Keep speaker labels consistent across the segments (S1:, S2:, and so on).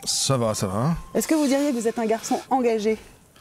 S1: Ça va, ça va.
S2: Est-ce que vous diriez que vous êtes un garçon engagé?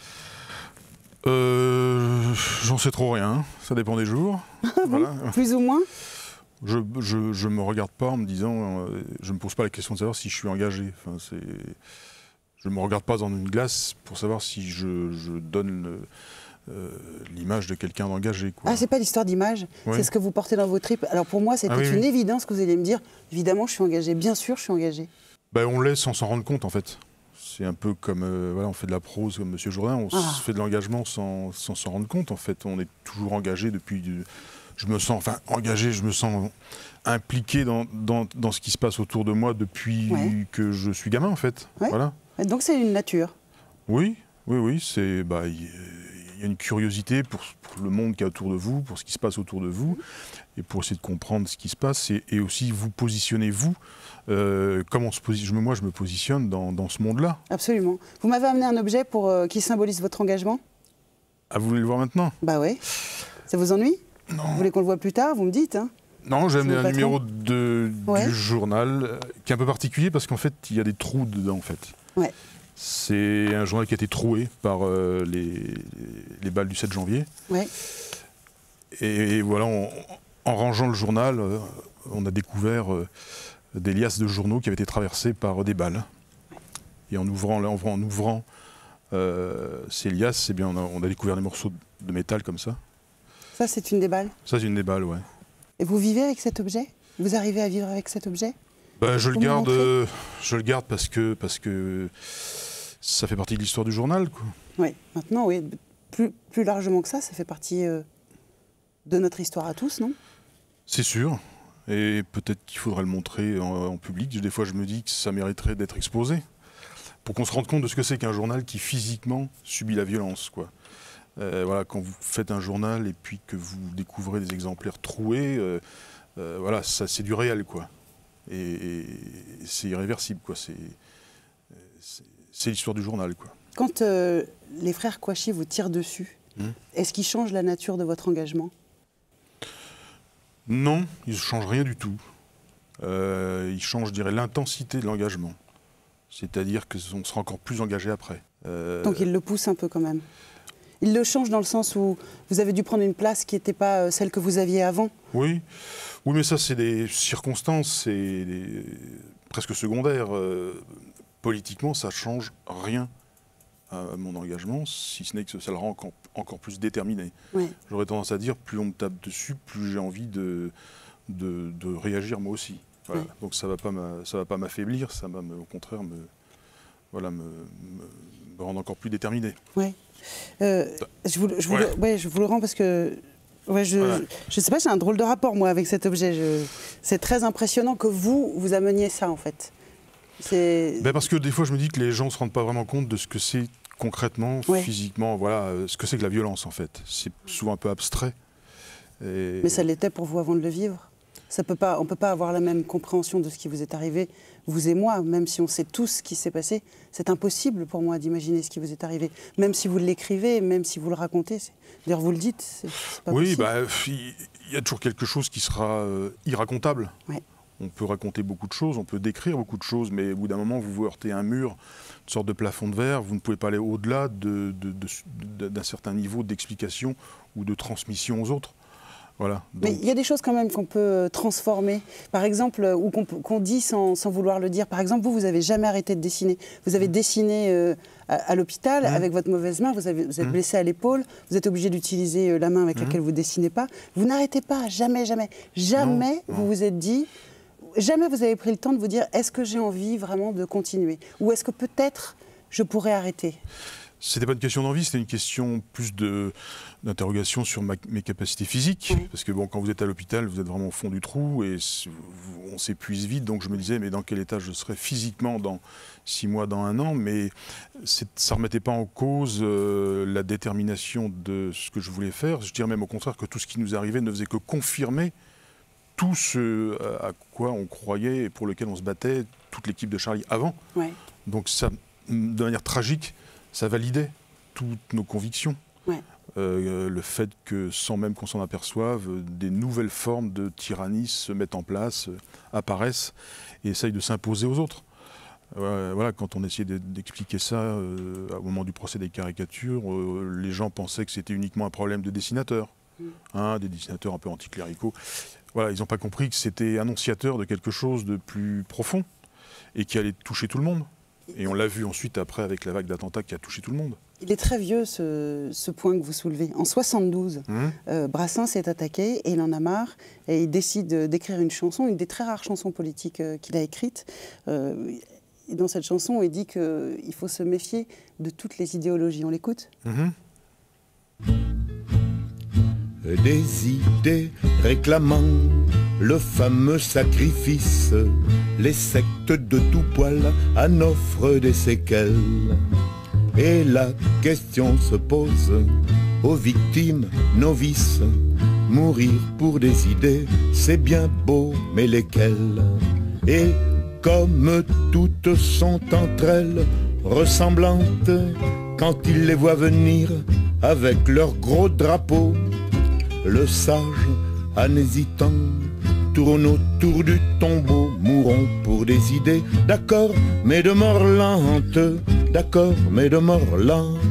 S1: J'en sais trop rien, ça dépend des jours. Voilà.
S2: Plus ou moins?
S1: Je me regarde pas en me disant, je me pose pas la question de savoir si je suis engagé. Enfin, je me regarde pas dans une glace pour savoir si je donne l'image de quelqu'un d'engagé.
S2: Ah, c'est pas l'histoire d'image,
S1: oui.
S2: C'est ce que vous portez dans vos tripes. Alors pour moi, c'était une évidence que vous alliez me dire, évidemment, je suis engagé, bien sûr, je suis engagé.
S1: Ben, on l'est sans s'en rendre compte, en fait. C'est un peu comme, voilà, on fait de la prose comme Monsieur Jourdain, on fait de l'engagement sans s'en rendre compte, en fait. On est toujours engagé depuis... Je me sens, enfin, engagé, je me sens impliqué dans ce qui se passe autour de moi depuis que je suis gamin, en fait.
S2: Ouais.
S1: Voilà.
S2: Donc c'est une nature.
S1: Oui, c'est... Bah, il y a une curiosité pour le monde qui est autour de vous, pour ce qui se passe autour de vous, et pour essayer de comprendre ce qui se passe, et aussi vous positionnez, vous, comment moi je me positionne dans ce monde-là.
S2: Absolument. Vous m'avez amené un objet qui symbolise votre engagement.
S1: Ah, vous voulez le voir maintenant?
S2: Bah oui. Ça vous ennuie?
S1: Non.
S2: Vous voulez qu'on le voit plus tard? Vous me dites, hein?
S1: Non, j'ai amené un numéro du journal qui est un peu particulier parce qu'en fait, il y a des trous dedans, en fait.
S2: Ouais.
S1: C'est un journal qui a été troué par les balles du 7 janvier.
S2: Ouais.
S1: Et voilà, en rangeant le journal, on a découvert des liasses de journaux qui avaient été traversées par des balles. Et en ouvrant ces liasses, eh bien, on a découvert des morceaux de métal comme ça.
S2: Ça, c'est une des balles?
S1: Ça, c'est une des balles, ouais.
S2: Et vous vivez avec cet objet? Vous arrivez à vivre avec cet objet?
S1: Ben, je le garde parce que ça fait partie de l'histoire du journal, quoi.
S2: Oui, maintenant, oui. Plus largement que ça fait partie de notre histoire à tous, non?
S1: C'est sûr. Et peut-être qu'il faudrait le montrer en public. Des fois, je me dis que ça mériterait d'être exposé pour qu'on se rende compte de ce que c'est qu'un journal qui physiquement subit la violence, quoi. Voilà, quand vous faites un journal et puis que vous découvrez des exemplaires troués, voilà, ça c'est du réel, quoi. Et c'est irréversible, quoi. C'est l'histoire du journal, quoi.
S2: Quand les frères Kouachi vous tirent dessus, est-ce qu'ils changent la nature de votre engagement?
S1: Non, ils ne changent rien du tout. Ils changent, je dirais, l'intensité de l'engagement. C'est-à-dire qu'on sera encore plus engagé après.
S2: Donc ils le poussent un peu quand même. Ils le changent dans le sens où vous avez dû prendre une place qui n'était pas celle que vous aviez avant.
S1: Oui, mais ça c'est des circonstances, c'est presque secondaires. Politiquement, ça ne change rien à mon engagement, si ce n'est que ça le rend encore plus déterminé. Ouais. J'aurais tendance à dire, plus on me tape dessus, plus j'ai envie de réagir moi aussi. Voilà. Ouais. Donc ça va pas m'affaiblir, ça va au contraire me rendre encore plus déterminé.
S2: Ouais. Je vous le rends parce que je sais pas, j'ai un drôle de rapport moi avec cet objet. C'est très impressionnant que vous ameniez ça en fait.
S1: Parce que des fois je me dis que les gens ne se rendent pas vraiment compte de ce que c'est concrètement, physiquement, voilà, ce que c'est que la violence en fait. C'est souvent un peu abstrait.
S2: Mais ça l'était pour vous avant de le vivre. On ne peut pas avoir la même compréhension de ce qui vous est arrivé, vous et moi, même si on sait tous ce qui s'est passé. C'est impossible pour moi d'imaginer ce qui vous est arrivé. Même si vous l'écrivez, même si vous le racontez. D'ailleurs, vous le dites, c'est pas possible.
S1: Oui, il y a toujours quelque chose qui sera irracontable. Ouais. On peut raconter beaucoup de choses, on peut décrire beaucoup de choses, mais au bout d'un moment, vous vous heurtez à un mur, une sorte de plafond de verre, vous ne pouvez pas aller au-delà d'un certain niveau d'explication ou de transmission aux autres. Voilà, donc...
S2: Mais il y a des choses quand même qu'on peut transformer, par exemple, ou qu'on dit sans vouloir le dire. Par exemple, vous n'avez jamais arrêté de dessiner. Vous avez dessiné à l'hôpital avec votre mauvaise main, vous êtes blessé à l'épaule, vous êtes obligé d'utiliser la main avec laquelle vous ne dessinez pas. Vous n'arrêtez pas, jamais vous vous êtes dit, jamais vous avez pris le temps de vous dire est-ce que j'ai envie vraiment de continuer? Ou est-ce que peut-être je pourrais arrêter?
S1: C'était pas une question d'envie, c'était une question plus d'interrogation sur mes capacités physiques. Oui. Parce que bon, quand vous êtes à l'hôpital, vous êtes vraiment au fond du trou et on s'épuise vite. Donc je me disais, mais dans quel état je serais physiquement dans 6 mois, dans 1 an? Mais ça ne remettait pas en cause la détermination de ce que je voulais faire. Je dirais même au contraire que tout ce qui nous arrivait ne faisait que confirmer tout ce à quoi on croyait et pour lequel on se battait, toute l'équipe de Charlie avant. Oui. Donc ça, de manière tragique, ça validait toutes nos convictions. Ouais. Le fait que, sans même qu'on s'en aperçoive, des nouvelles formes de tyrannie se mettent en place, apparaissent et essayent de s'imposer aux autres. Voilà, quand on essayait d'expliquer ça au moment du procès des caricatures, les gens pensaient que c'était uniquement un problème de dessinateurs, des dessinateurs un peu anticléricaux. Voilà, ils n'ont pas compris que c'était annonciateur de quelque chose de plus profond et qui allait toucher tout le monde. Et on l'a vu ensuite après avec la vague d'attentats qui a touché tout le monde.
S2: Il est très vieux ce point que vous soulevez. En 72, Brassens est attaqué et il en a marre et il décide d'écrire une chanson, une des très rares chansons politiques qu'il a écrites. Et dans cette chanson, il dit qu'il faut se méfier de toutes les idéologies. On l'écoute ?
S3: Des idées réclamant le fameux sacrifice, les sectes de tout poil en offrent des séquelles. Et la question se pose aux victimes novices. Mourir pour des idées, c'est bien beau, mais lesquelles? Et comme toutes sont entre elles ressemblantes, quand ils les voient venir avec leurs gros drapeaux, le sage, en hésitant, tourne autour du tombeau. Mourons pour des idées, d'accord, mais de mort lente, d'accord, mais de mort lente.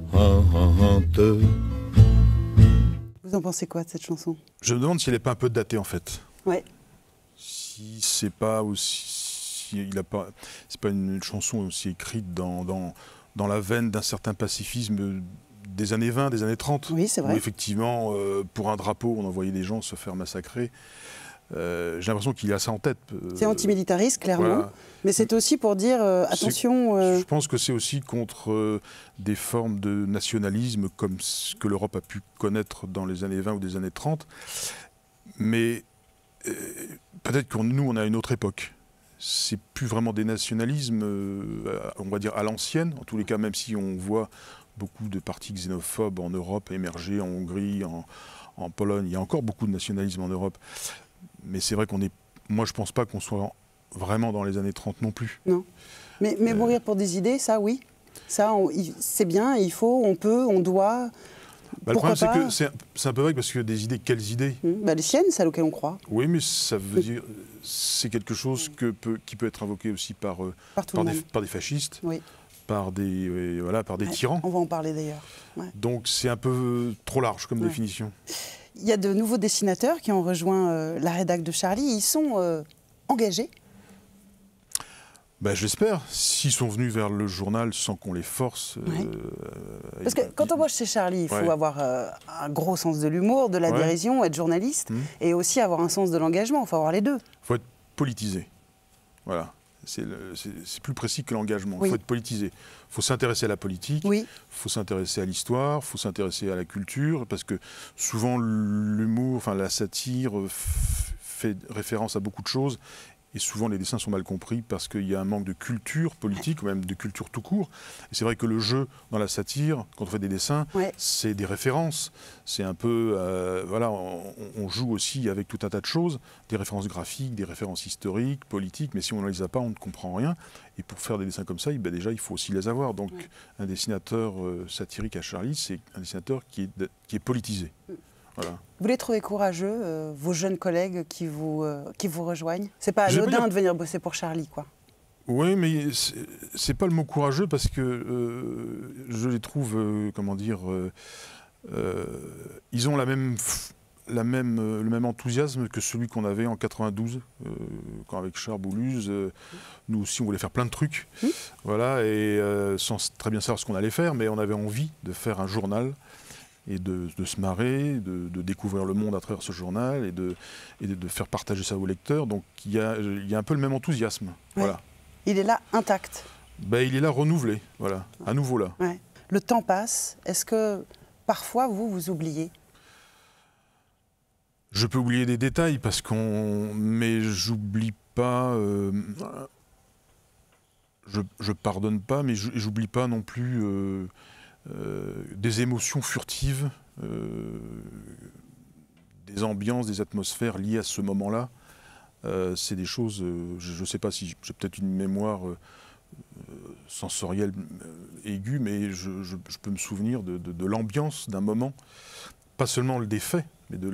S2: Vous en pensez quoi de cette chanson?
S1: Je me demande si elle n'est pas un peu datée en fait.
S2: Ouais.
S1: Si c'est pas aussi... c'est pas une chanson aussi écrite dans la veine d'un certain pacifisme des années 20, des années 30.
S2: Oui, c'est vrai.
S1: Où effectivement, pour un drapeau, on envoyait des gens se faire massacrer. J'ai l'impression qu'il a ça en tête.
S2: C'est antimilitariste, clairement. Voilà. Mais c'est aussi pour dire, attention...
S1: Je pense que c'est aussi contre des formes de nationalisme comme ce que l'Europe a pu connaître dans les années 20 ou des années 30. Mais peut-être que nous, on a une autre époque. C'est plus vraiment des nationalismes, on va dire à l'ancienne, en tous les cas, même si on voit beaucoup de partis xénophobes en Europe émerger, en Hongrie, en Pologne. Il y a encore beaucoup de nationalisme en Europe. Mais c'est vrai qu'on est... Moi, je ne pense pas qu'on soit vraiment dans les années 30 non plus.
S2: Non. Mais mourir pour des idées, ça, oui. Ça, c'est bien, il faut, on peut, on doit...
S1: Le problème, c'est que c'est un peu vague parce que des idées, quelles idées?
S2: Les siennes, celles auxquelles on croit.
S1: Oui, mais ça veut dire... C'est quelque chose qui peut être invoqué aussi par des fascistes. Oui. Par des tyrans.
S2: On va en parler d'ailleurs. Ouais.
S1: Donc c'est un peu trop large comme définition.
S2: Il y a de nouveaux dessinateurs qui ont rejoint la rédac de Charlie. Ils sont engagés?
S1: Je l'espère. S'ils sont venus vers le journal sans qu'on les force...
S2: Parce que quand on bosse chez Charlie, il faut avoir un gros sens de l'humour, de la dérision, être journaliste, et aussi avoir un sens de l'engagement. Il faut avoir les deux.
S1: Il faut être politisé. Voilà. C'est plus précis que l'engagement. Il faut être politisé. Il faut s'intéresser à la politique, il faut s'intéresser à l'histoire, il faut s'intéresser à la culture, parce que souvent l'humour, enfin la satire fait référence à beaucoup de choses, et souvent les dessins sont mal compris parce qu'il y a un manque de culture politique, ou même de culture tout court. Et c'est vrai que le jeu dans la satire, quand on fait des dessins, c'est des références. C'est un peu, on joue aussi avec tout un tas de choses, des références graphiques, des références historiques, politiques, mais si on ne les a pas, on ne comprend rien. Et pour faire des dessins comme ça, déjà, il faut aussi les avoir. Donc un dessinateur satirique à Charlie, c'est un dessinateur qui est politisé. Voilà.
S2: Vous les trouvez courageux, vos jeunes collègues qui vous rejoignent? C'est pas anodin de venir bosser pour Charlie, quoi.
S1: Oui, mais c'est pas le mot courageux parce que je les trouve, ils ont le même enthousiasme que celui qu'on avait en 92, quand avec Charles-Bouluz, nous aussi on voulait faire plein de trucs, voilà, et sans très bien savoir ce qu'on allait faire, mais on avait envie de faire un journal et de se marrer, de découvrir le monde à travers ce journal et de faire partager ça aux lecteurs. Donc il y a un peu le même enthousiasme. Ouais. Voilà.
S2: Il est là intact.
S1: Il est là renouvelé, voilà, à nouveau là.
S2: Ouais. Le temps passe. Est-ce que parfois vous oubliez?
S1: Je peux oublier des détails mais j'oublie pas. Je pardonne pas, mais j'oublie pas non plus. Des émotions furtives, des ambiances, des atmosphères liées à ce moment-là. C'est des choses, je ne sais pas si j'ai peut-être une mémoire sensorielle aiguë, mais je peux me souvenir de l'ambiance d'un moment, pas seulement des faits, mais de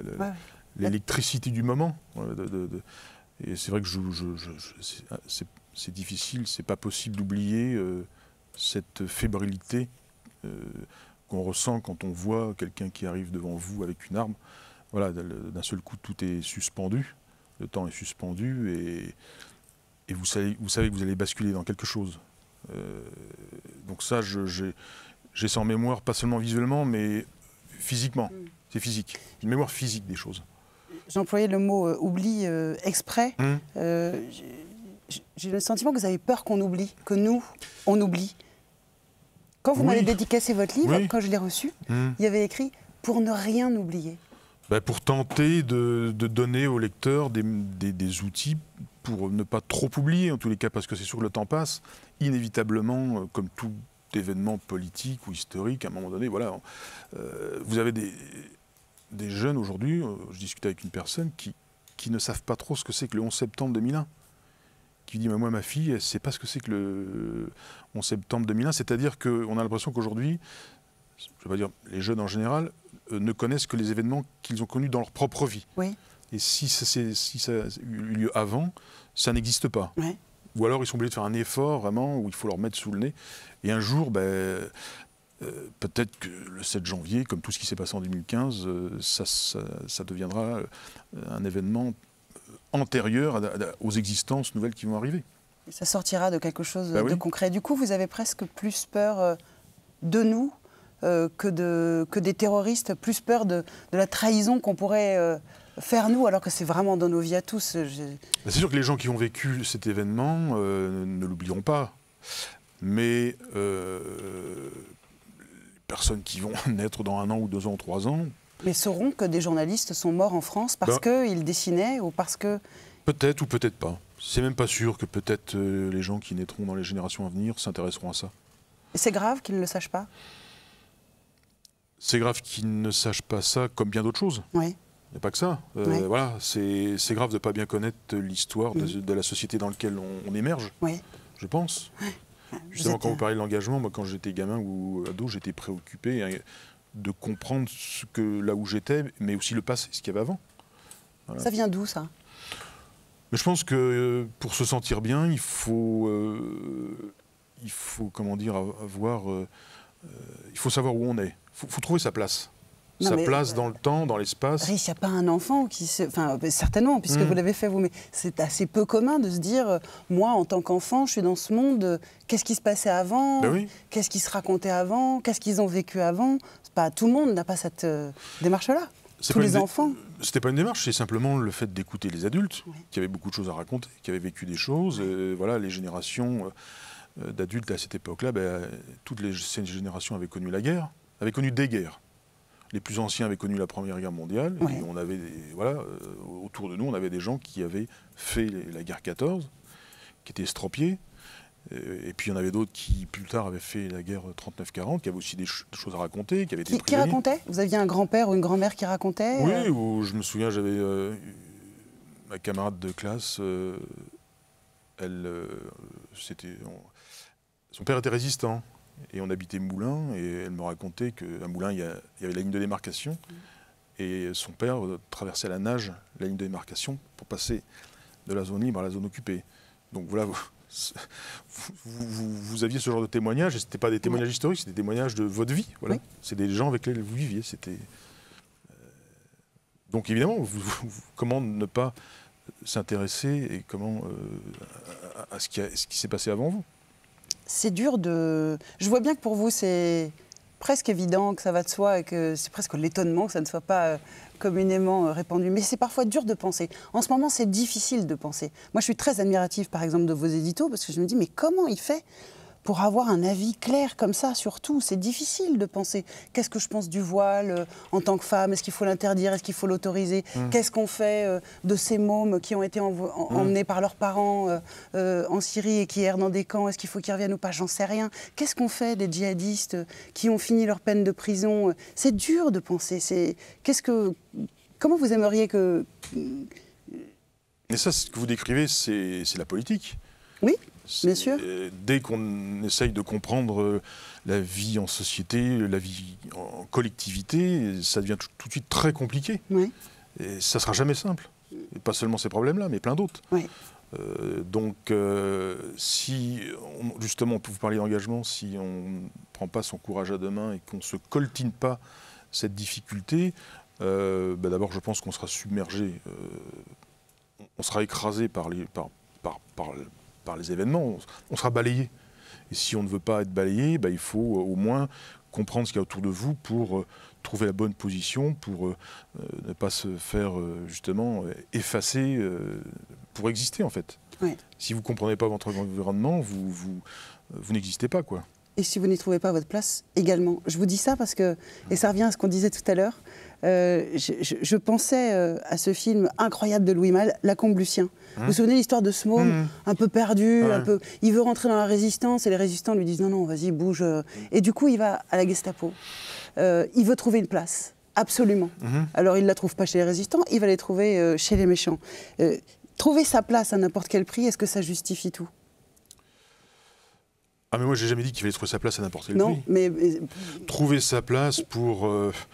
S1: l'électricité du moment. Et c'est vrai que c'est difficile, c'est pas possible d'oublier cette fébrilité qu'on ressent quand on voit quelqu'un qui arrive devant vous avec une arme. Voilà, d'un seul coup, tout est suspendu, le temps est suspendu, et vous savez que vous allez basculer dans quelque chose. Donc ça, j'ai ça en mémoire, pas seulement visuellement, mais physiquement. C'est physique, une mémoire physique des choses.
S2: J'employais le mot oubli exprès. J'ai le sentiment que vous avez peur qu'on oublie, que nous, on oublie. Quand vous m'avez dédicacé votre livre, quand je l'ai reçu, il y avait écrit « Pour ne rien oublier ».
S1: Pour tenter de donner au lecteur des outils pour ne pas trop oublier, en tous les cas, parce que c'est sûr que le temps passe, inévitablement, comme tout événement politique ou historique, à un moment donné, voilà, vous avez des jeunes aujourd'hui, je discutais avec une personne qui ne savent pas trop ce que c'est que le 11 septembre 2001, qui dit, moi, ma fille, elle ne sait pas ce que c'est que le 11 septembre 2001, c'est-à-dire qu'on a l'impression qu'aujourd'hui, je ne vais pas dire les jeunes en général, ne connaissent que les événements qu'ils ont connus dans leur propre vie.
S2: Oui.
S1: Et si ça a eu lieu avant, ça n'existe pas.
S2: Ouais.
S1: Ou alors ils sont obligés de faire un effort vraiment où il faut leur mettre sous le nez. Et un jour, peut-être que le 7 janvier, comme tout ce qui s'est passé en 2015, ça deviendra un événement antérieur aux existences nouvelles qui vont arriver.
S2: Ça sortira de quelque chose de concret. Du coup, vous avez presque plus peur de nous que des terroristes, plus peur de la trahison qu'on pourrait faire nous, alors que c'est vraiment dans nos vies à tous.
S1: C'est sûr que les gens qui ont vécu cet événement ne l'oublieront pas. Mais les personnes qui vont naître dans 1 an ou 2 ans ou 3 ans...
S2: Mais sauront que des journalistes sont morts en France parce qu'ils dessinaient ou parce que...
S1: Peut-être ou peut-être pas. C'est même pas sûr que peut-être les gens qui naîtront dans les générations à venir s'intéresseront à ça.
S2: Et c'est grave qu'ils ne le sachent pas?
S1: C'est grave qu'ils ne sachent pas ça, comme bien d'autres choses.
S2: Oui.
S1: Il n'y a pas que ça. Voilà, c'est grave de ne pas bien connaître l'histoire de la société dans laquelle on émerge, je pense. Justement, quand vous parlez de l'engagement, moi, quand j'étais gamin ou ado, j'étais préoccupé de comprendre là où j'étais, mais aussi le passé, ce qu'il y avait avant. Voilà.
S2: Ça vient d'où, ça?
S1: Mais je pense que pour se sentir bien, il faut comment dire, il faut savoir où on est. Il faut trouver sa place. Sa place dans le temps, dans l'espace.
S2: Il n'y a pas un enfant qui se... Enfin, certainement, puisque vous l'avez fait vous, mais c'est assez peu commun de se dire, moi, en tant qu'enfant, je suis dans ce monde, qu'est-ce qui se passait avant? Qu'est-ce qui se racontait avant? Qu'est-ce qu'ils ont vécu avant? Tout le monde n'a pas cette démarche-là. Tous les enfants.
S1: C'était pas une démarche, c'est simplement le fait d'écouter les adultes, qui avaient beaucoup de choses à raconter, qui avaient vécu des choses. Voilà, les générations d'adultes à cette époque-là, toutes ces générations avaient connu la guerre, avaient connu des guerres. Les plus anciens avaient connu la Première Guerre mondiale. Et on avait autour de nous, on avait des gens qui avaient fait la guerre 14, qui étaient estropiés. Et puis il y en avait d'autres qui, plus tard, avaient fait la guerre 39-40, qui avaient aussi des choses à raconter, qui avaient été
S2: prisonniers. Qui racontait? Vous aviez un grand-père ou une grand-mère qui racontait?
S1: Oui, où je me souviens, j'avais ma camarade de classe, son père était résistant. Et on habitait Moulins, et elle me racontait qu'à Moulins, il y avait la ligne de démarcation, et son père traversait à la nage la ligne de démarcation pour passer de la zone libre à la zone occupée. Donc voilà, vous aviez ce genre de témoignages, et ce n'était pas des témoignages historiques, c'était des témoignages de votre vie. Voilà. C'est des gens avec lesquels vous viviez. Donc évidemment, comment ne pas s'intéresser et comment à ce qui s'est passé avant vous?
S2: C'est dur de... Je vois bien que pour vous, c'est presque évident, que ça va de soi et que c'est presque l'étonnement que ça ne soit pas communément répandu. Mais c'est parfois dur de penser. En ce moment, c'est difficile de penser. Moi, je suis très admirative, par exemple, de vos éditos, parce que je me dis, mais comment il fait pour avoir un avis clair comme ça sur tout? C'est difficile de penser. Qu'est-ce que je pense du voile en tant que femme? Est-ce qu'il faut l'interdire? Est-ce qu'il faut l'autoriser? Qu'est-ce qu'on fait de ces mômes qui ont été emmenés par leurs parents en Syrie et qui errent dans des camps? Est-ce qu'il faut qu'ils reviennent ou pas? J'en sais rien. Qu'est-ce qu'on fait des djihadistes qui ont fini leur peine de prison? C'est dur de penser. Comment vous aimeriez que...
S1: Mais ça, ce que vous décrivez, c'est la politique.
S2: Oui. Bien sûr.
S1: Dès qu'on essaye de comprendre la vie en société, la vie en collectivité, ça devient tout de suite très compliqué. Et ça ne sera jamais simple. Et pas seulement ces problèmes-là, mais plein d'autres. Donc, si, justement, vous parliez d'engagement, si on ne prend pas son courage à deux mains et qu'on ne se coltine pas cette difficulté, d'abord, je pense qu'on sera submergé, on sera écrasé par les événements, on sera balayé. Et si on ne veut pas être balayé, il faut au moins comprendre ce qu'il y a autour de vous pour trouver la bonne position, pour ne pas se faire justement effacer pour exister en fait.
S2: Ouais.
S1: Si vous ne comprenez pas votre environnement, vous n'existez pas, quoi.
S2: Et si vous n'y trouvez pas votre place, également. Je vous dis ça parce que, et ça revient à ce qu'on disait tout à l'heure, je pensais à ce film incroyable de Louis Malle, La Combe Lucien. Vous vous souvenez l'histoire de ce môme, un peu perdu, il veut rentrer dans la résistance et les résistants lui disent non, vas-y, bouge. Et du coup, il va à la Gestapo. Il veut trouver une place, absolument. Alors, il ne la trouve pas chez les résistants, il va les trouver chez les méchants. Trouver sa place à n'importe quel prix, est-ce que ça justifie tout ?
S1: Ah mais moi j'ai jamais dit qu'il fallait trouver sa place à n'importe quel prix.
S2: Non, mais...
S1: Trouver sa place pour...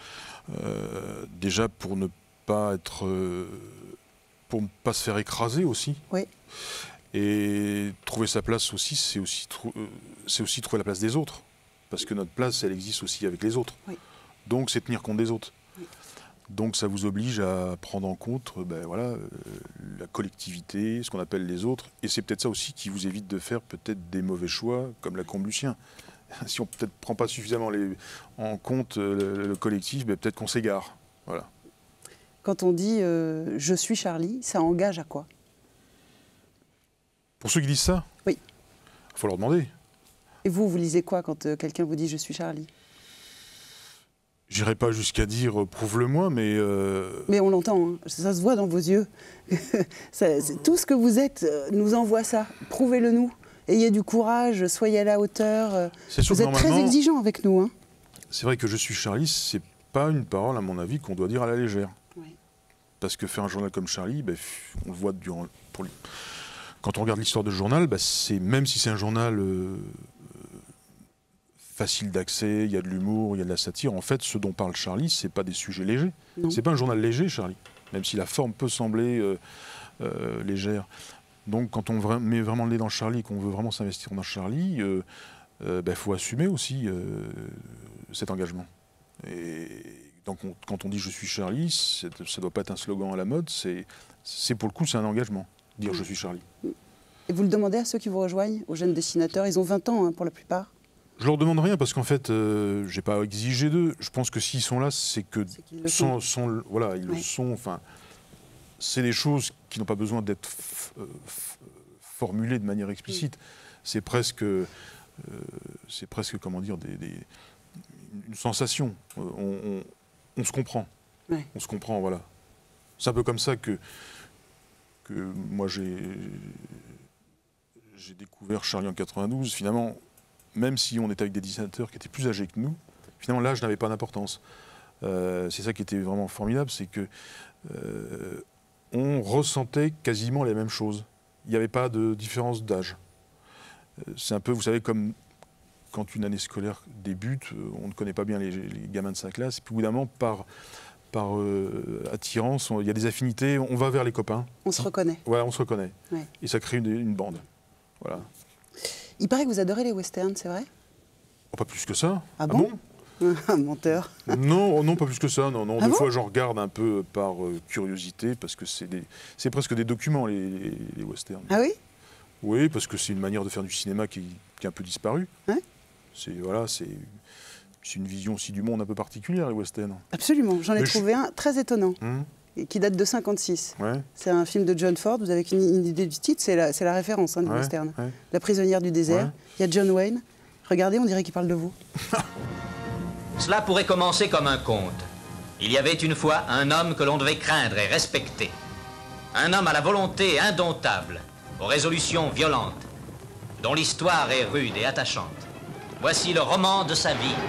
S1: déjà pour ne pas être... pour ne pas se faire écraser aussi.
S2: Oui.
S1: Et trouver sa place aussi, c'est aussi trouver la place des autres. Parce que notre place, elle existe aussi avec les autres.
S2: Oui.
S1: Donc c'est tenir compte des autres.
S2: Oui.
S1: Donc ça vous oblige à prendre en compte la collectivité, ce qu'on appelle les autres. Et c'est peut-être ça aussi qui vous évite de faire peut-être des mauvais choix, comme La Combe Lucien. Si on peut-être prend pas suffisamment en compte le collectif, peut-être qu'on s'égare. Voilà.
S2: Quand on dit je suis Charlie, ça engage à quoi ?
S1: Pour ceux qui disent ça,
S2: oui.
S1: Il faut leur demander.
S2: Et vous lisez quoi quand quelqu'un vous dit je suis Charlie ?
S1: J'irai pas jusqu'à dire prouve-le-moi, mais...
S2: Mais on l'entend, hein. Ça se voit dans vos yeux. Tout ce que vous êtes nous envoie ça. Prouvez-le nous. Ayez du courage, soyez à la hauteur. Vous êtes très exigeants avec nous. Hein.
S1: C'est vrai que je suis Charlie, c'est pas une parole, à mon avis, qu'on doit dire à la légère.
S2: Oui.
S1: Parce que faire un journal comme Charlie, on le voit quand on regarde l'histoire de ce journal, même si c'est un journal... facile d'accès, il y a de l'humour, il y a de la satire. En fait, ce dont parle Charlie, c'est pas des sujets légers. C'est pas un journal léger, Charlie, même si la forme peut sembler légère. Donc, quand on met vraiment le nez dans Charlie, qu'on veut vraiment s'investir dans Charlie, faut assumer aussi cet engagement. Et donc, quand on dit « je suis Charlie », ça ne doit pas être un slogan à la mode, c'est pour le coup, c'est un engagement, dire « je suis Charlie ».
S2: Et vous le demandez à ceux qui vous rejoignent, aux jeunes dessinateurs, ils ont 20 ans pour la plupart.
S1: Je leur demande rien parce qu'en fait, j'ai pas exigé d'eux. Je pense que s'ils sont là, c'est que ils le sont. Enfin, c'est des choses qui n'ont pas besoin d'être formulées de manière explicite. C'est presque, comment dire, une sensation. On se comprend.
S2: Ouais.
S1: On se comprend, voilà. C'est un peu comme ça que moi j'ai découvert Charlie en 92. Finalement. Même si on était avec des dessinateurs qui étaient plus âgés que nous, finalement l'âge n'avait pas d'importance. C'est ça qui était vraiment formidable, c'est que on ressentait quasiment les mêmes choses. Il n'y avait pas de différence d'âge. C'est un peu, vous savez, comme quand une année scolaire débute, on ne connaît pas bien les gamins de sa classe, et puis au bout d'un moment, par attirance, il y a des affinités, on va vers les copains.
S2: On se reconnaît.
S1: Ouais, on se reconnaît.
S2: Ouais.
S1: Et ça crée une bande. Voilà.
S2: Il paraît que vous adorez les westerns, c'est vrai ?
S1: Oh, pas plus que ça.
S2: Ah bon ? Un menteur.
S1: Non, pas plus que ça. Non.
S2: Ah
S1: des
S2: bon
S1: fois, j'en regarde un peu par curiosité, parce que c'est presque des documents, les westerns.
S2: Ah oui ?
S1: Oui, parce que c'est une manière de faire du cinéma qui est un peu disparue.
S2: Hein ?
S1: C'est une vision aussi du monde un peu particulière, les westerns.
S2: Absolument. J'en ai trouvé un très étonnant. Qui date de 1956.
S1: Ouais.
S2: C'est un film de John Ford. Vous avez une idée du titre, c'est la référence du western. Ouais. La prisonnière du désert. Il y a John Wayne. Regardez, on dirait qu'il parle de vous.
S4: Cela pourrait commencer comme un conte. Il y avait une fois un homme que l'on devait craindre et respecter. Un homme à la volonté indomptable, aux résolutions violentes, dont l'histoire est rude et attachante. Voici le roman de sa vie.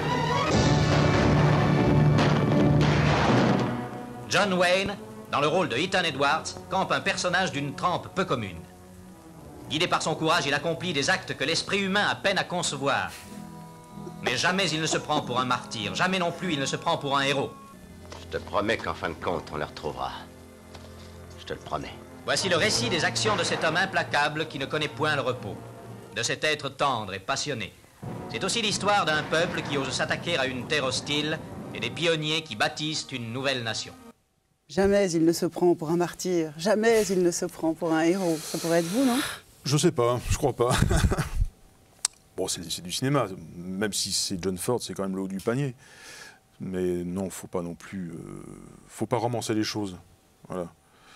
S4: John Wayne, dans le rôle de Ethan Edwards, campe un personnage d'une trempe peu commune. Guidé par son courage, il accomplit des actes que l'esprit humain a peine à concevoir. Mais jamais il ne se prend pour un martyr, jamais non plus il ne se prend pour un héros.
S5: Je te promets qu'en fin de compte, on le retrouvera. Je te le promets.
S4: Voici le récit des actions de cet homme implacable qui ne connaît point le repos, de cet être tendre et passionné. C'est aussi l'histoire d'un peuple qui ose s'attaquer à une terre hostile et des pionniers qui bâtissent une nouvelle nation.
S2: Jamais il ne se prend pour un martyr, jamais il ne se prend pour un héros. Ça pourrait être vous, non?
S1: Je sais pas, je crois pas. Bon, c'est du cinéma, même si c'est John Ford, c'est quand même le haut du panier. Mais non, faut pas non plus... faut pas romancer les choses. Voilà.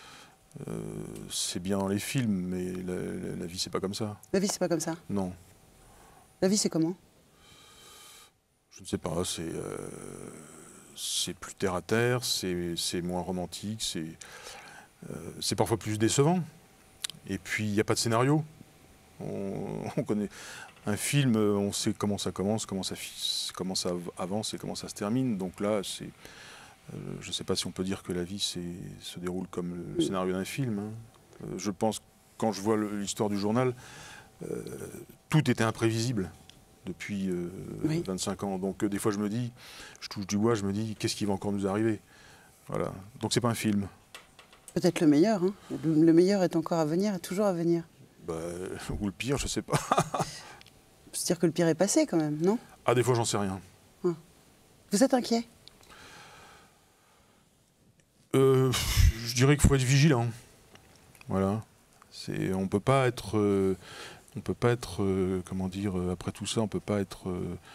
S1: C'est bien dans les films, mais la vie, c'est pas comme ça.
S2: La vie, c'est pas comme ça?
S1: Non.
S2: La vie, c'est comment?
S1: Je ne sais pas, c'est plus terre à terre, c'est moins romantique, c'est parfois plus décevant. Et puis, il n'y a pas de scénario. On connaît un film, on sait comment ça commence, comment ça avance et comment ça se termine. Donc là, je ne sais pas si on peut dire que la vie se déroule comme le scénario d'un film. Hein. Je pense, quand je vois l'histoire du journal, tout était imprévisible depuis 25 ans. Donc des fois, je me dis, je touche du bois, je me dis, qu'est-ce qui va encore nous arriver? Voilà. Donc c'est pas un film.
S2: Peut-être le meilleur. Hein. Le meilleur est encore à venir, est toujours à venir.
S1: Ou le pire, je sais pas.
S2: C'est-à-dire que le pire est passé quand même, non?
S1: Ah, des fois, j'en sais rien.
S2: Ah. Vous êtes inquiet?
S1: Je dirais qu'il faut être vigilant. Voilà. On peut pas être, comment dire, après tout ça, on peut pas être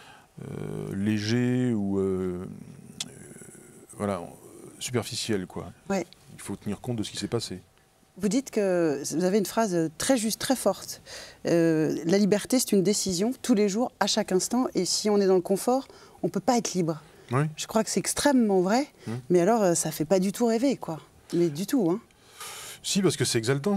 S1: léger ou voilà, superficiel, quoi.
S2: Ouais.
S1: Il faut tenir compte de ce qui s'est passé.
S2: Vous dites que, vous avez une phrase très juste, très forte. La liberté, c'est une décision, tous les jours, à chaque instant, et si on est dans le confort, on ne peut pas être libre.
S1: Oui.
S2: Je crois que c'est extrêmement vrai, mais alors ça ne fait pas du tout rêver, quoi. Mais du tout, hein.
S1: Si, parce que c'est exaltant.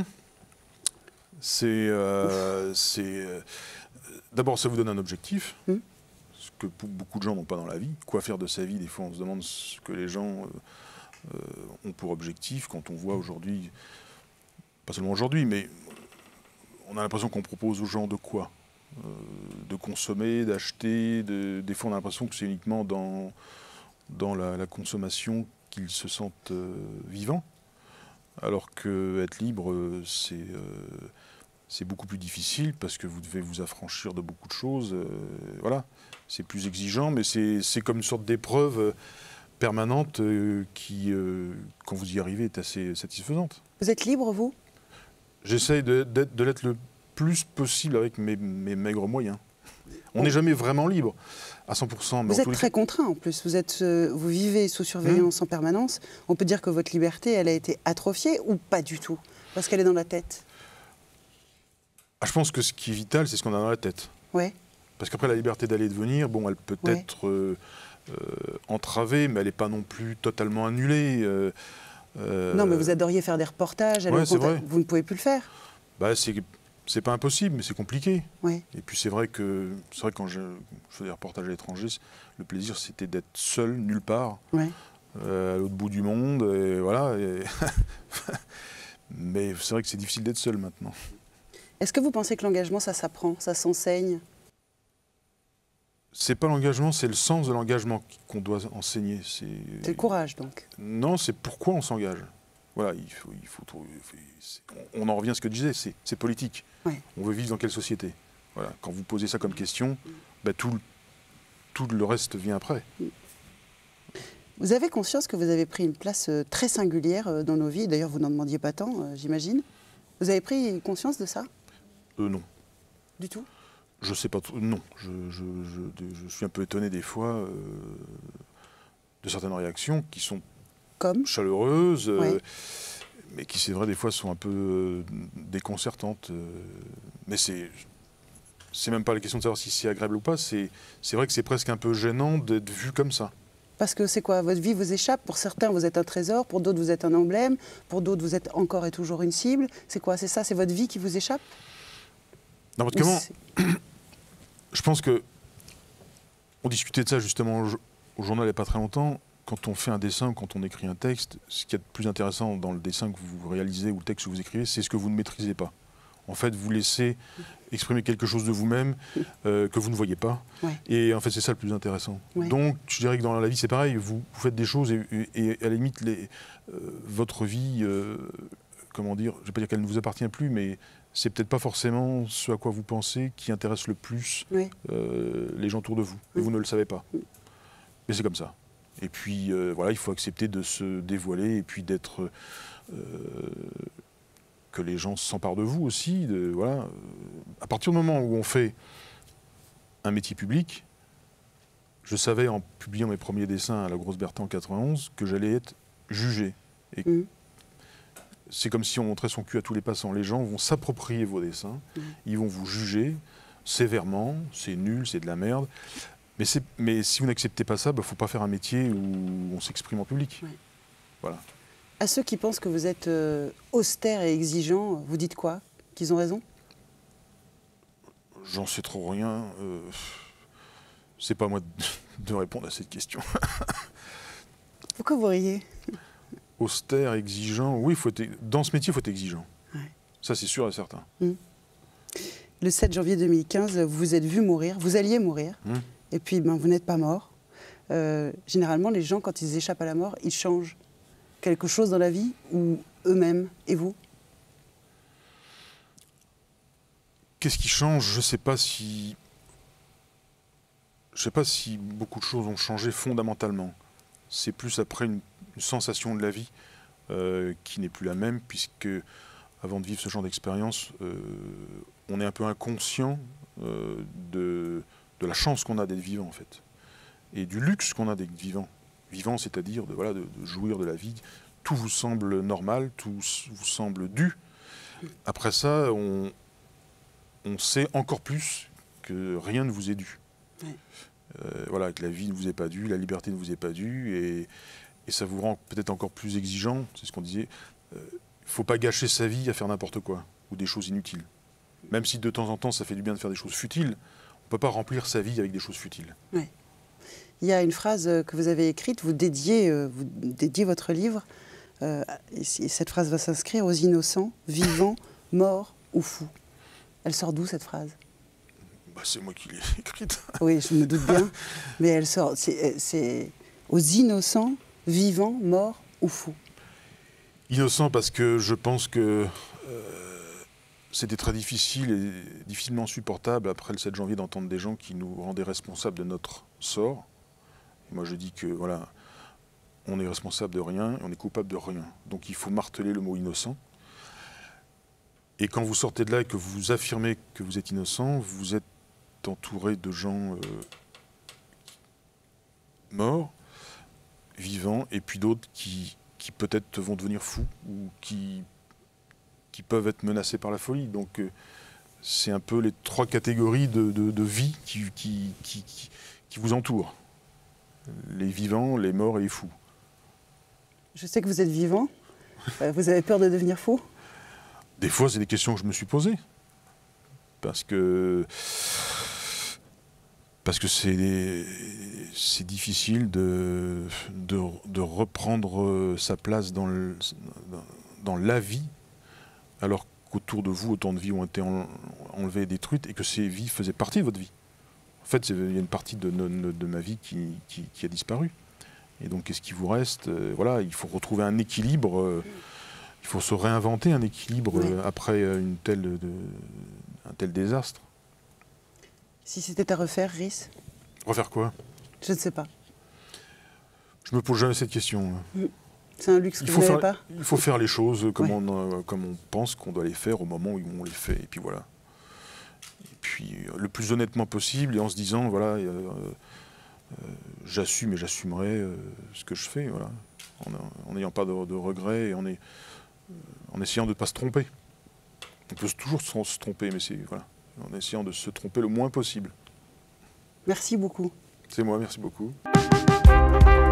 S1: D'abord, ça vous donne un objectif, ce que beaucoup de gens n'ont pas dans la vie. Quoi faire de sa vie? Des fois, on se demande ce que les gens ont pour objectif quand on voit aujourd'hui, pas seulement aujourd'hui, mais on a l'impression qu'on propose aux gens de quoi? De consommer, d'acheter. Des fois, on a l'impression que c'est uniquement dans la consommation qu'ils se sentent vivants. Alors qu'être libre, c'est beaucoup plus difficile parce que vous devez vous affranchir de beaucoup de choses. Voilà, c'est plus exigeant, mais c'est comme une sorte d'épreuve permanente qui, quand vous y arrivez, est assez satisfaisante.
S2: Vous êtes libre, vous?
S1: J'essaye de l'être le plus possible avec mes maigres moyens. On n'est jamais vraiment libre à 100%. Mais
S2: vous êtes très contraint en plus. Vous vivez sous surveillance en permanence. On peut dire que votre liberté, elle a été atrophiée ou pas du tout? Parce qu'elle est dans la tête.
S1: Ah, je pense que ce qui est vital, c'est ce qu'on a dans la tête.
S2: Ouais.
S1: Parce qu'après, la liberté d'aller et de venir, bon, elle peut être entravée, mais elle n'est pas non plus totalement annulée.
S2: Non, mais vous adoriez faire des reportages.
S1: Vrai.
S2: Vous ne pouvez plus le faire.
S1: C'est pas impossible, mais c'est compliqué.
S2: Ouais.
S1: Et puis c'est vrai que quand je fais des reportages à l'étranger, le plaisir c'était d'être seul, nulle part, à l'autre bout du monde, et voilà. Mais c'est vrai que c'est difficile d'être seul maintenant.
S2: Est-ce que vous pensez que l'engagement, ça s'apprend, ça s'enseigne?
S1: C'est pas l'engagement, c'est le sens de l'engagement qu'on doit enseigner.
S2: C'est le courage, donc.
S1: Non, c'est pourquoi on s'engage. Voilà, on en revient à ce que je disais, c'est politique.
S2: Ouais.
S1: On veut vivre dans quelle société? Voilà. Quand vous posez ça comme question, tout le reste vient après.
S2: Vous avez conscience que vous avez pris une place très singulière dans nos vies. D'ailleurs, vous n'en demandiez pas tant, j'imagine. Vous avez pris conscience de ça?
S1: Non.
S2: Du tout?
S1: Je sais pas trop. Non. Je suis un peu étonné des fois de certaines réactions qui sont chaleureuses, mais qui, c'est vrai, des fois sont un peu déconcertantes. Mais c'est même pas la question de savoir si c'est agréable ou pas. C'est vrai que c'est presque un peu gênant d'être vu comme ça. Parce
S2: que c'est quoi? Votre vie vous échappe? Pour certains, vous êtes un trésor. Pour d'autres, vous êtes un emblème. Pour d'autres, vous êtes encore et toujours une cible. C'est quoi? C'est ça? C'est votre vie qui vous échappe?
S1: N'importe comment. Je pense que on discutait de ça justement au journal il n'y a pas très longtemps. Quand on fait un dessin, quand on écrit un texte, ce qui est le plus intéressant dans le dessin que vous réalisez ou le texte que vous écrivez, c'est ce que vous ne maîtrisez pas. En fait, vous laissez exprimer quelque chose de vous-même que vous ne voyez pas. Et en fait, c'est ça le plus intéressant. Donc, je dirais que dans la vie, c'est pareil. Vous faites des choses et à la limite, votre vie, comment dire, je ne vais pas dire qu'elle ne vous appartient plus, mais c'est peut-être pas forcément ce à quoi vous pensez qui intéresse le plus les gens autour de vous. Et vous ne le savez pas. Mais c'est comme ça. Et puis voilà, il faut accepter de se dévoiler et puis d'être... que les gens s'emparent de vous aussi. Voilà. À partir du moment où on fait un métier public, je savais en publiant mes premiers dessins à la Grosse Bertha en 91 que j'allais être jugé. Et c'est comme si on montrait son cul à tous les passants. Les gens vont s'approprier vos dessins, ils vont vous juger sévèrement, c'est nul, c'est de la merde. Mais si vous n'acceptez pas ça, il ne faut pas faire un métier où on s'exprime en public.
S2: Oui.
S1: Voilà.
S2: À ceux qui pensent que vous êtes austère et exigeant, vous dites quoi? Qu'ils ont raison?
S1: J'en sais trop rien. C'est pas à moi de répondre à cette question.
S2: Pourquoi vous riez?
S1: Austère, exigeant, oui, dans ce métier, il faut être exigeant. Ouais. Ça, c'est sûr et certain.
S2: Le 7 janvier 2015, vous vous êtes vu mourir, vous alliez mourir, et puis vous n'êtes pas mort. Généralement, les gens, quand ils échappent à la mort, ils changent quelque chose dans la vie, ou eux-mêmes, et vous?
S1: Qu'est-ce qui change? Je ne sais pas si... Je ne sais pas si beaucoup de choses ont changé fondamentalement. C'est plus après une sensation de la vie qui n'est plus la même, puisque avant de vivre ce genre d'expérience, on est un peu inconscient de la chance qu'on a d'être vivant, en fait, et du luxe qu'on a d'être vivant. Vivant, c'est-à-dire de jouir de la vie. Tout vous semble normal, tout vous semble dû. Après ça, on sait encore plus que rien ne vous est dû. Oui. Voilà, que la vie ne vous est pas due, la liberté ne vous est pas due, et ça vous rend peut-être encore plus exigeant. C'est ce qu'on disait. Il ne faut pas gâcher sa vie à faire n'importe quoi, ou des choses inutiles. Même si de temps en temps, ça fait du bien de faire des choses futiles, on ne peut pas remplir sa vie avec des choses futiles.
S2: Oui. Il y a une phrase que vous avez écrite, vous dédiez votre livre, et cette phrase va s'inscrire aux innocents, vivants, morts ou fous. Elle sort d'où, cette phrase?
S1: C'est moi qui l'ai écrite.
S2: Oui, je me doute bien, mais elle sort, c'est aux innocents, vivants, morts ou fous.
S1: Innocent parce que je pense que c'était très difficile et difficilement supportable après le 7 janvier d'entendre des gens qui nous rendaient responsables de notre sort. Et moi je dis que voilà, on est responsable de rien et on est coupable de rien. Donc il faut marteler le mot innocent. Et quand vous sortez de là et que vous affirmez que vous êtes innocent, vous êtes entouré de gens morts, vivants, et puis d'autres qui peut-être vont devenir fous ou qui peuvent être menacés par la folie. Donc c'est un peu les trois catégories de vie qui vous entourent. Les vivants, les morts et les fous.
S2: Je sais que vous êtes vivant. Vous avez peur de devenir fou?
S1: Des fois, c'est des questions que je me suis posées. Parce que c'est difficile de reprendre sa place dans la vie, alors qu'autour de vous, autant de vies ont été enlevées et détruites, et que ces vies faisaient partie de votre vie. En fait, il y a une partie de ma vie qui a disparu. Et donc, qu'est-ce qui vous reste? Voilà, il faut retrouver un équilibre, il faut se réinventer un équilibre après un tel désastre.
S2: Si c'était à refaire, Rhys?
S1: Refaire quoi?
S2: Je ne sais pas.
S1: Je me pose jamais cette question.
S2: C'est un luxe que vous n'avez pas?
S1: Il faut faire les choses comme on pense qu'on doit les faire au moment où on les fait. Et puis voilà. Et puis le plus honnêtement possible et en se disant, voilà, j'assume et j'assumerai ce que je fais. Voilà. En n'ayant pas de regrets et en essayant de ne pas se tromper. On peut toujours se tromper, mais c'est voilà, en essayant de se tromper le moins possible.
S2: Merci beaucoup.
S1: C'est moi, merci beaucoup.